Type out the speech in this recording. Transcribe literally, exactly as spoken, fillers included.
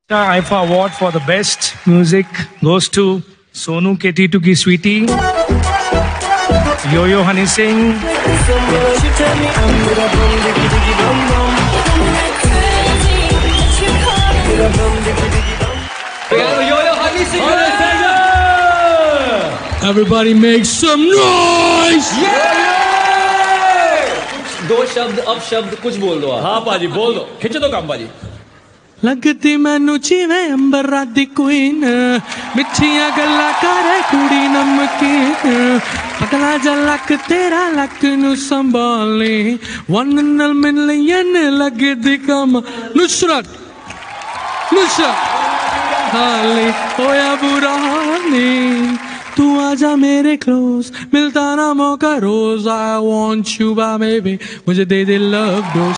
The I I F A award for the best music goes to Sonu K T two ki sweetie, Yo Yo Honey Singh, Yo Yo Honey Singh. Everybody make some noise! दो शब्द अब शब्द कुछ बोल दो आप। हाँ पाजी बोल दो, खिंच दो काम पाजी। लगती मैनू जिवें अंबरा दी क्वीन, मिठियां गल्लां करे कुड़ी नमकीन, पगला जा लक तेरा लक नू संभाले, वन नल मिलियन लगदी कम। नुसरत नुसरत हाली होया बुरा हाली, तू आजा मेरे क्लोज, मिलता ना मौका रोज। I want you baby, मुझे दे दे लव डोज।